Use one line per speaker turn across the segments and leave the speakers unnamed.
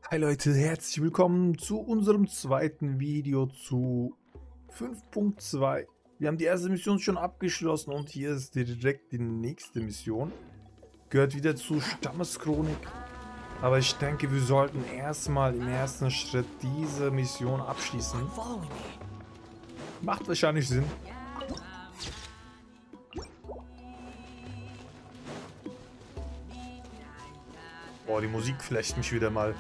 Hi Leute, herzlich willkommen zu unserem zweiten Video zu 5.2. Wir haben die erste Mission schon abgeschlossen und hier ist direkt die nächste Mission. Gehört wieder zu Stammeschronik. Aber ich denke, wir sollten erstmal im ersten Schritt diese Mission abschließen. Macht wahrscheinlich Sinn. Boah, die Musik flasht mich wieder mal.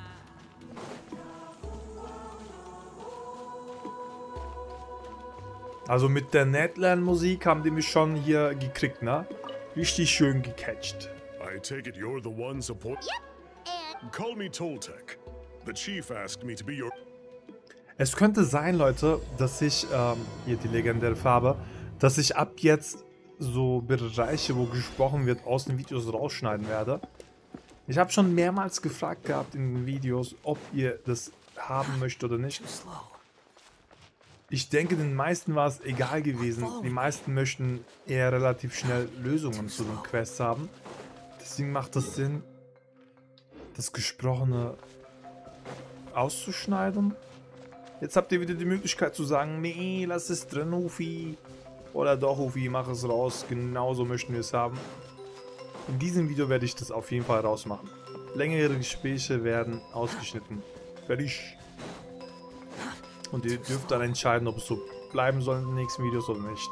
Also mit der Netland-Musik haben die mich schon hier gekriegt, ne? Richtig schön gecatcht.
I take it you're the one support. Yep. Call me Toltec. The chief asked me to be your.
Es könnte sein, Leute, dass ich, hier die legendäre Farbe, dass ich ab jetzt so Bereiche, wo gesprochen wird, aus den Videos rausschneiden werde. Ich habe schon mehrmals gefragt gehabt in den Videos, ob ihr das haben möchtet oder nicht. Ich denke, den meisten war es egal gewesen. Die meisten möchten eher relativ schnell Lösungen zu den Quests haben. Deswegen macht es Sinn, das Gesprochene auszuschneiden. Jetzt habt ihr wieder die Möglichkeit zu sagen, nee, lass es drin, Hufi. Oder doch, Hufi, mach es raus. Genauso möchten wir es haben. In diesem Video werde ich das auf jeden Fall rausmachen. Längere Gespräche werden ausgeschnitten. Fertig. Und ihr dürft dann entscheiden, ob es so bleiben soll in den nächsten Videos oder nicht.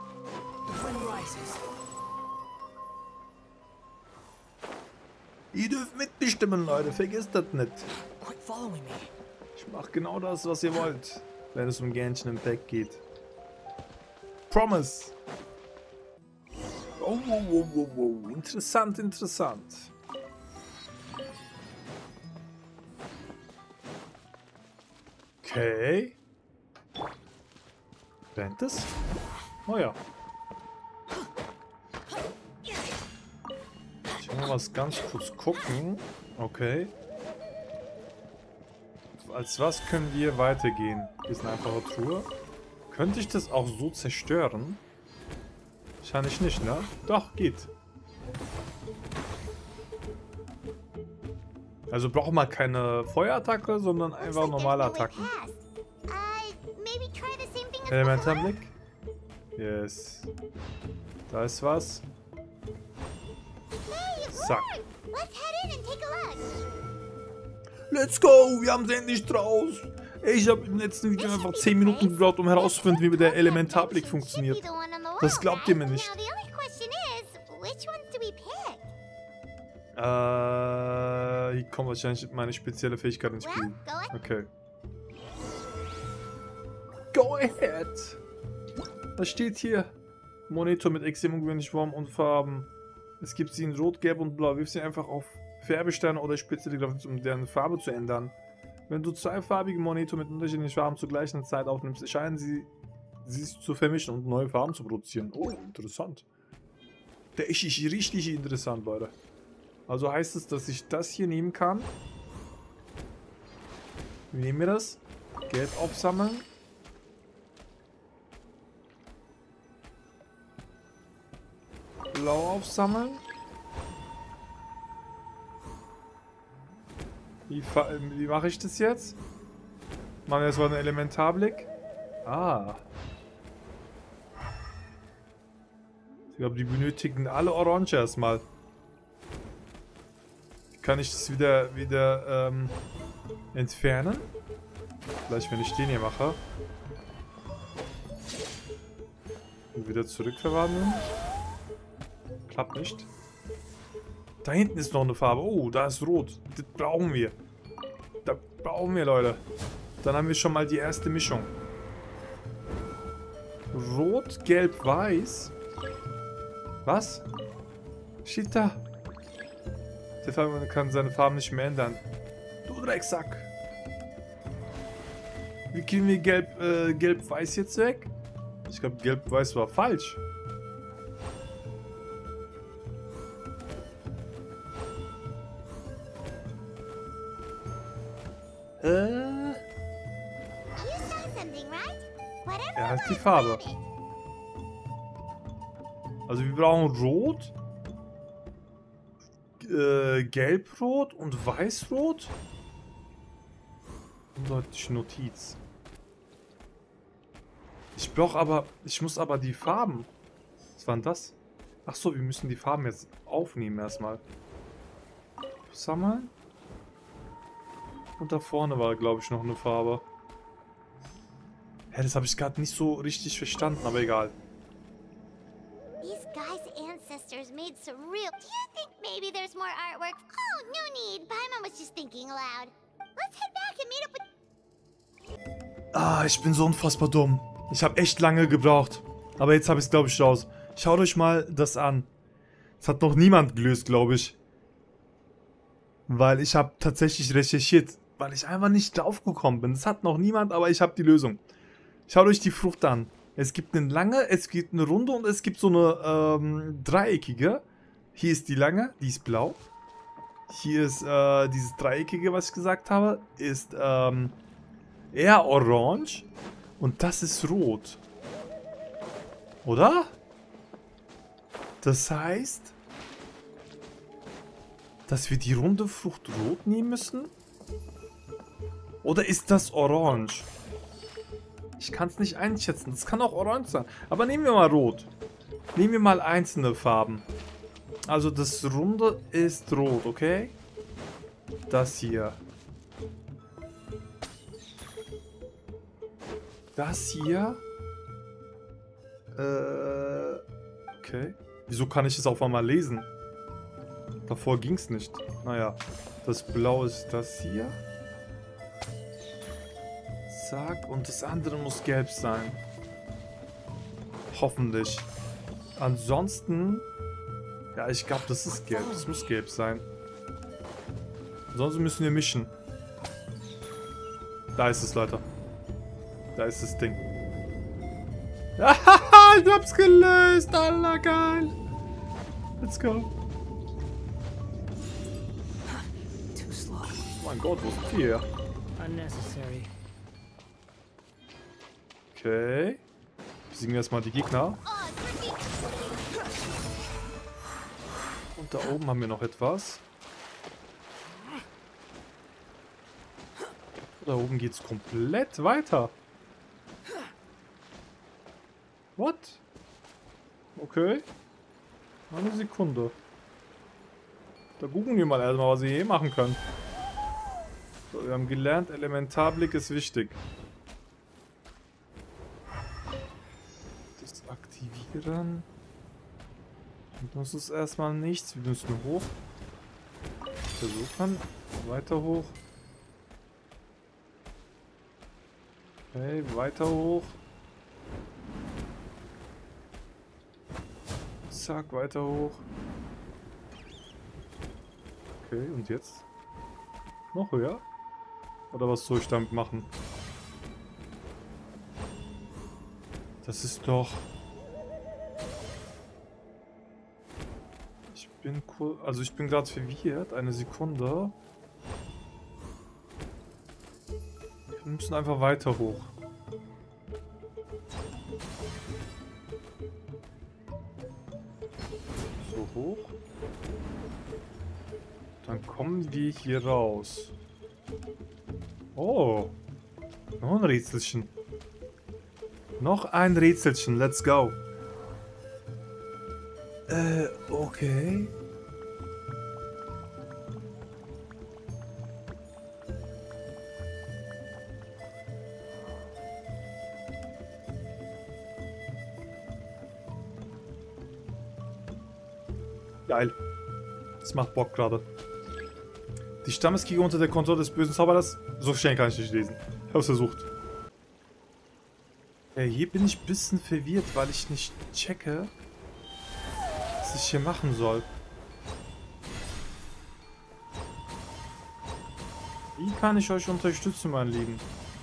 Ihr dürft mitbestimmen, Leute. Vergesst das nicht. Ich mache genau das, was ihr wollt, wenn es um Genshin Impact geht. Promise. Oh. Interessant, interessant. Okay. Rennt es? Oh ja. Ich will mal was ganz kurz gucken. Okay. Als was können wir weitergehen? Ist eine einfache Truhe. Könnte ich das auch so zerstören? Wahrscheinlich nicht, ne? Doch, geht. Also braucht man keine Feuerattacke, sondern einfach normale Attacken. Elementarblick. Yes. Da ist was. Zack. Let's go! Wir haben es endlich draus! Ich habe im letzten Video einfach 10 Minuten gebraucht, um herauszufinden, wie der Elementarblick funktioniert. Das glaubt ihr mir nicht. Hier kommt wahrscheinlich meine spezielle Fähigkeit ins Spiel. Okay. Go ahead! Was steht hier? Monitor mit extrem ungewöhnlichen Formen und Farben. Es gibt sie in Rot, Gelb und Blau. Wirf sie einfach auf Färbesteine oder spezielle Grafik, um deren Farbe zu ändern. Wenn du zweifarbige Monitor mit unterschiedlichen Farben zur gleichen Zeit aufnimmst, erscheinen sie zu vermischen und neue Farben zu produzieren. Oh, interessant. Der ist richtig interessant, Leute. Also heißt es, dass ich das hier nehmen kann. Wie nehmen wir das? Gelb aufsammeln. Blau aufsammeln. Wie mache ich das jetzt? Machen wir erstmal einen Elementarblick. Ah. Ich glaube, die benötigen alle Orange erstmal. Kann ich das wieder entfernen? Vielleicht, wenn ich den hier mache. Und wieder zurückverwandeln. Klappt nicht. Da hinten ist noch eine Farbe. Oh, da ist rot. Das brauchen wir. Das brauchen wir, Leute. Dann haben wir schon mal die erste Mischung. Rot, Gelb, Weiß. Was? Steht da. Der Farbe kann seine Farben nicht mehr ändern. Du Drecksack. Wie kriegen wir Gelb-Weiß jetzt weg? Ich glaube, Gelb-Weiß war falsch. Er hat die Farbe. Also wir brauchen Rot, Gelbrot und Weißrot. Undeutliche Notiz. Ich muss aber die Farben. Was war denn das? Ach so, wir müssen die Farben jetzt aufnehmen erstmal. Sammeln. Und da vorne war, glaube ich, noch eine Farbe. Hä, das habe ich gerade nicht so richtig verstanden, aber egal.
These guys' ancestors made surreal. Do you think maybe there's more artwork? Oh, no need. Paimon was just thinking aloud. Let's head back and meet up with...
Ah, ich bin so unfassbar dumm. Ich habe echt lange gebraucht. Aber jetzt habe ich es, glaube ich, raus. Schaut euch mal das an. Das hat noch niemand gelöst, glaube ich. Weil ich habe tatsächlich recherchiert. Weil ich einfach nicht drauf gekommen bin. Das hat noch niemand, aber ich habe die Lösung. Schaut euch die Frucht an. Es gibt eine lange, es gibt eine runde und es gibt so eine dreieckige. Hier ist die lange, die ist blau. Hier ist dieses dreieckige, was ich gesagt habe, ist eher orange. Und das ist rot. Oder? Das heißt, dass wir die runde Frucht rot nehmen müssen? Oder ist das orange? Ich kann es nicht einschätzen. Das kann auch orange sein. Aber nehmen wir mal rot. Nehmen wir mal einzelne Farben. Also das runde ist rot, okay? Das hier. Das hier. Okay. Wieso kann ich es auf einmal lesen? Davor ging es nicht. Naja. Das Blau ist das hier. Zack. Und das andere muss gelb sein. Hoffentlich. Ansonsten... Ja, ich glaube, das ist gelb. Das muss gelb sein. Ansonsten müssen wir mischen. Da ist es, Leute. Da ist das Ding. Haha, ich hab's gelöst. Alter, geil. Let's go.
Too slow.
Oh mein Gott, wo sind die hier?
Unnecessary.
Okay. Besiegen wir erstmal die Gegner. Und da oben haben wir noch etwas. Da oben geht's komplett weiter. What? Okay. Eine Sekunde. Da gucken wir mal erstmal, was wir hier machen können. So, wir haben gelernt, Elementarblick ist wichtig. Das aktivieren. Und das ist erstmal nichts. Wir müssen hoch. Versuchen. Weiter hoch. Okay, weiter hoch. Zack, weiter hoch. Okay, und jetzt? Noch höher? Oder was soll ich damit machen? Das ist doch... Ich bin gerade verwirrt. Eine Sekunde. Wir müssen einfach weiter hoch. So hoch. Dann kommen wir hier raus. Oh. Noch ein Rätselchen. Noch ein Rätselchen. Let's go. Okay. Geil. Das macht Bock gerade. Die Stammeskrieger unter der Kontrolle des bösen Zauberers. So schnell kann ich nicht lesen. Ich hab's versucht. Hier bin ich ein bisschen verwirrt, weil ich nicht checke, was ich hier machen soll. Wie kann ich euch unterstützen, mein Lieben?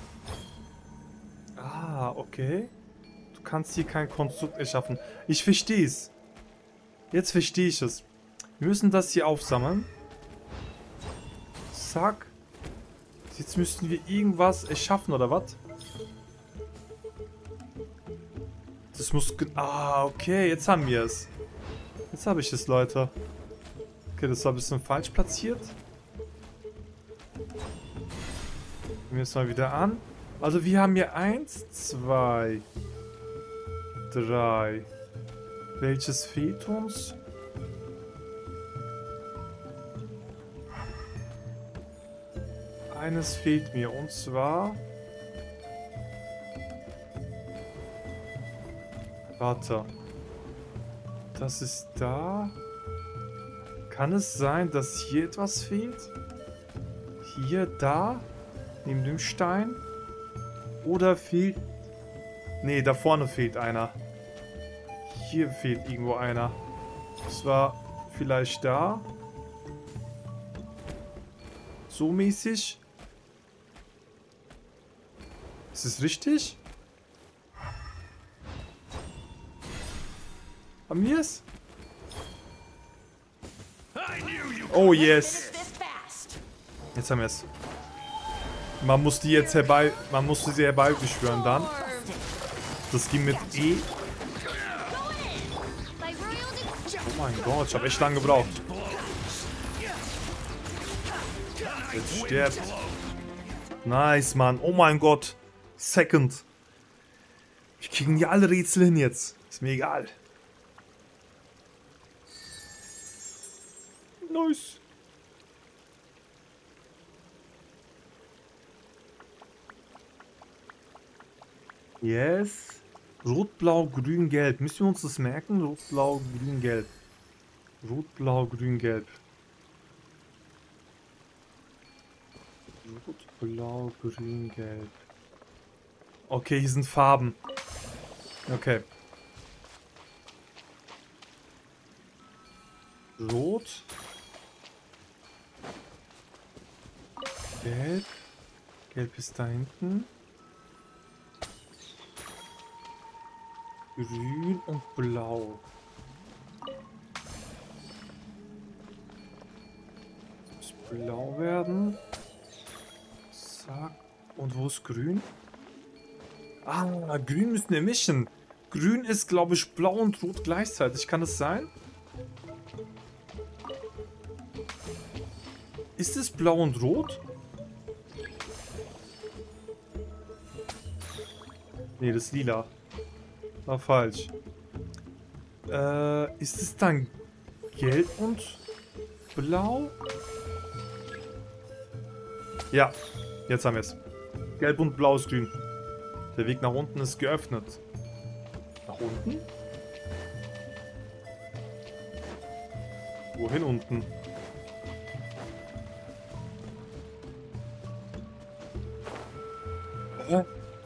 Ah, okay. Du kannst hier kein Konstrukt erschaffen. Ich verstehe es. Jetzt verstehe ich es. Wir müssen das hier aufsammeln. Zack. Jetzt müssten wir irgendwas erschaffen, oder was? Das muss... Ah, okay. Jetzt haben wir es. Jetzt habe ich es, Leute. Okay, das war ein bisschen falsch platziert. Gucken wir es mal wieder an. Also wir haben hier 1, 2, 3. Welches fehlt uns? Eines fehlt mir, und zwar... Warte. Das ist da. Kann es sein, dass hier etwas fehlt? Hier, da? Neben dem Stein? Oder fehlt... Nee, da vorne fehlt einer. Hier fehlt irgendwo einer. Das war vielleicht da. So mäßig. Ist es richtig? Haben wir es? Oh yes. Jetzt haben wir es. Man muss die jetzt man musste sie herbeibeschwören dann. Das ging mit E. Oh mein Gott, ich habe echt lange gebraucht. Jetzt stirbt. Nice, Mann. Oh mein Gott. Second. Wir kriegen die alle Rätsel hin jetzt. Ist mir egal. Nice. Yes. Rot, Blau, Grün, Gelb. Müssen wir uns das merken? Rot, Blau, Grün, Gelb. Rot, Blau, Grün, Gelb. Rot, Blau, Grün, Gelb. Okay, hier sind Farben. Okay. Rot. Gelb. Gelb ist da hinten. Grün und Blau. Das muss blau werden. Zack. Und wo ist grün? Ah, grün müssen wir mischen. Grün ist, glaube ich, blau und rot gleichzeitig. Kann es sein? Ist es blau und rot? Nee, das ist lila. War falsch. Ist es dann gelb und blau? Ja, jetzt haben wir es. Gelb und blau ist grün. Der Weg nach unten ist geöffnet. Nach unten? Wohin unten? Hä?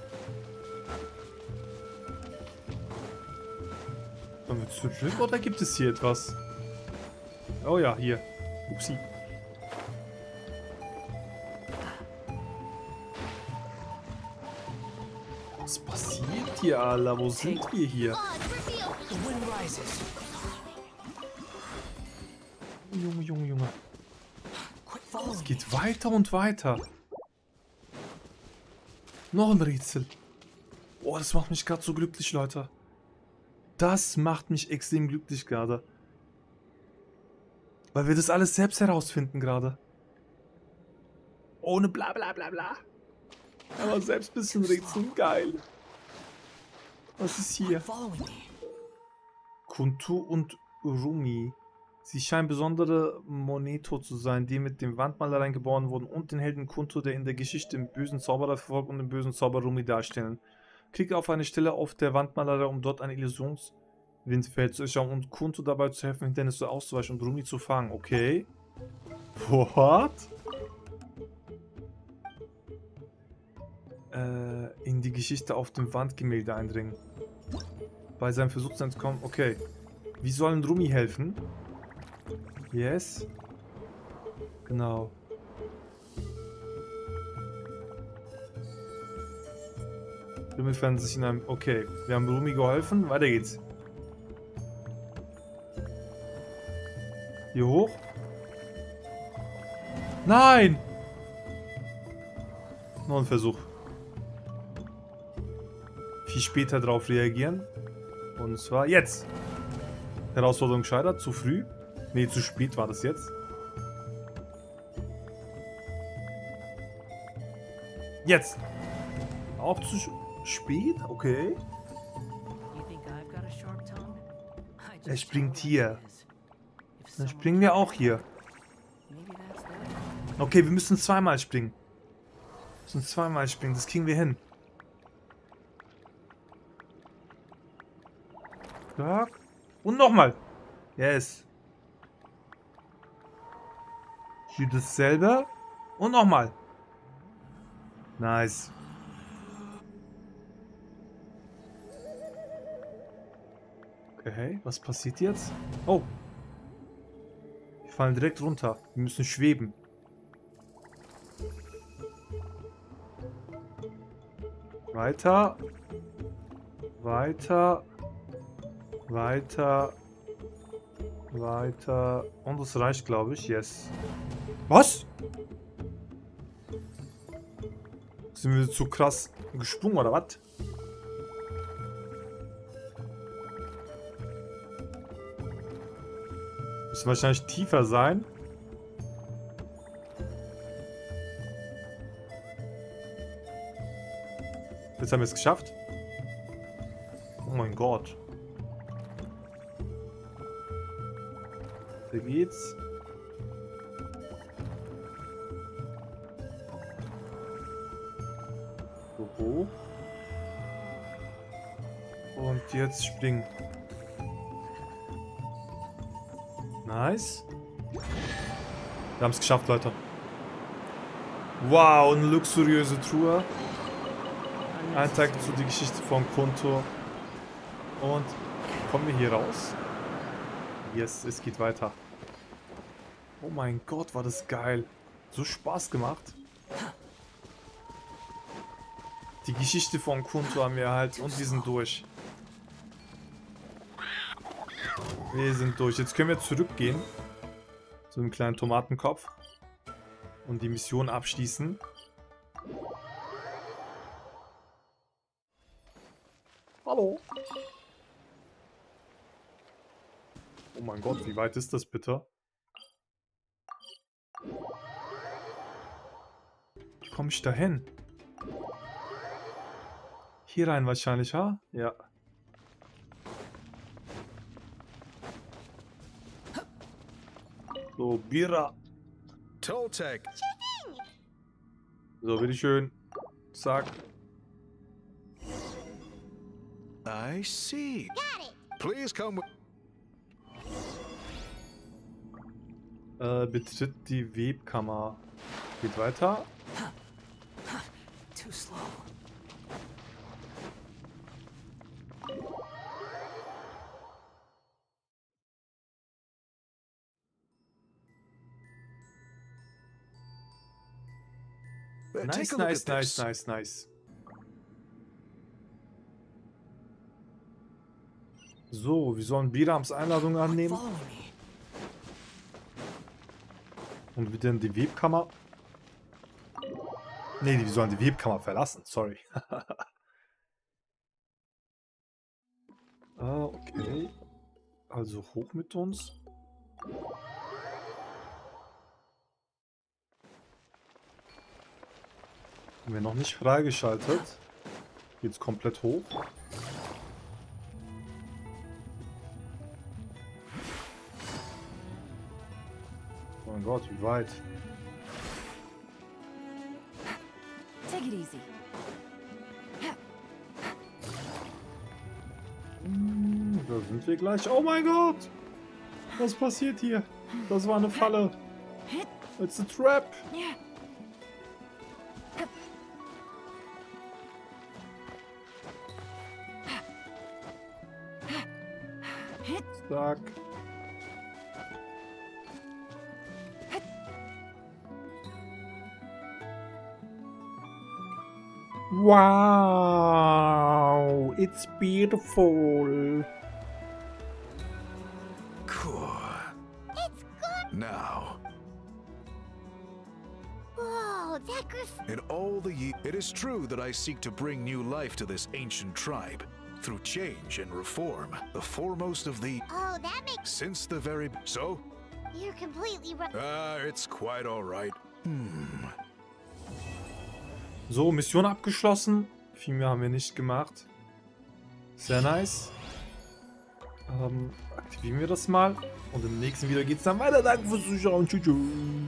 Sollen wir zurück oder gibt es hier etwas? Oh ja, hier. Upsi. Was passiert hier, Alter? Wo sind wir hier? Junge, Junge. Es geht weiter und weiter. Noch ein Rätsel. Oh, das macht mich gerade so glücklich, Leute. Das macht mich extrem glücklich gerade. Weil wir das alles selbst herausfinden gerade. Ohne bla bla bla bla. Aber selbst ein bisschen rätseln, geil. Was ist hier? Kuntu und Rumi. Sie scheinen besondere Moneto zu sein, die mit dem Wandmalereien geboren wurden und den Helden Kuntu, der in der Geschichte den bösen Zauberer verfolgt und den bösen Zauberer Rumi darstellen. Klicke auf eine Stelle auf der Wandmalerei, um dort ein Illusionswindfeld zu erschauen und Kuntu dabei zu helfen, Hindernisse auszuweichen und Rumi zu fangen. Okay. What? In die Geschichte auf dem Wandgemälde eindringen. Bei seinem Versuch zu entkommen. Okay. Wie sollen Rumi helfen? Yes. Genau. Rumi befindet sich in einem... Okay. Wir haben Rumi geholfen. Weiter geht's. Hier hoch. Nein! Noch ein Versuch. Viel später darauf reagieren. Und zwar jetzt. Herausforderung gescheitert. Zu früh. Ne, zu spät war das jetzt. Jetzt. Auch zu spät? Okay. Er springt hier. Dann springen wir auch hier. Okay, wir müssen zweimal springen. Wir müssen zweimal springen, das kriegen wir hin. Ja. Und nochmal. Yes. Hier dasselbe. Und nochmal. Nice. Okay, was passiert jetzt? Oh. Wir fallen direkt runter. Wir müssen schweben. Weiter. Weiter. Weiter. Weiter. Und das reicht, glaube ich. Yes. Was? Sind wir zu krass gesprungen, oder was? Müssen wahrscheinlich tiefer sein. Jetzt haben wir es geschafft. Oh mein Gott. Da geht's. So hoch. Und jetzt springen. Nice. Wir haben es geschafft, Leute. Wow, eine luxuriöse Truhe. Ein Tag zu die Geschichte von Konto. Und kommen wir hier raus? Yes, es geht weiter. Oh mein Gott, war das geil. So Spaß gemacht. Die Geschichte von Konto haben wir halt und wir sind durch. Wir sind durch. Jetzt können wir zurückgehen. Zu einem kleinen Tomatenkopf. Und die Mission abschließen. Hallo. Oh mein Gott, wie weit ist das bitte? Wie komme ich da hin? Hier rein wahrscheinlich, ha? Ja. So, Bira.
Toltec.
So, bitteschön. Zack.
I see.
Got it.
Please come with...
Betritt die Webkammer. Geht weiter.
Too slow.
Nice,
Take a look
nice,
at
nice,
this.
nice, nice. So, wir sollen Birams Einladung annehmen.
Follow me.
Und wieder in die Webkammer. Ne, wir sollen die Webkammer verlassen. Sorry. Okay. Also hoch mit uns. Haben wir noch nicht freigeschaltet. Geht's komplett hoch. Oh mein Gott, wie weit?
Take it easy.
Da sind wir gleich. Oh mein Gott! Was passiert hier? Das war eine Falle. It's a trap. Zack. Wow, it's beautiful.
Cool.
It's good.
Now,
Whoa, that
in all the it is true that I seek to bring new life to this ancient tribe through change and reform. The foremost of the
Oh, that makes...
since the very so.
You're completely right.
It's quite all right.
So, Mission abgeschlossen. Viel mehr haben wir nicht gemacht. Sehr nice. Aktivieren wir das mal. Und im nächsten Video geht es dann weiter. Danke fürs Zuschauen. Tschüss.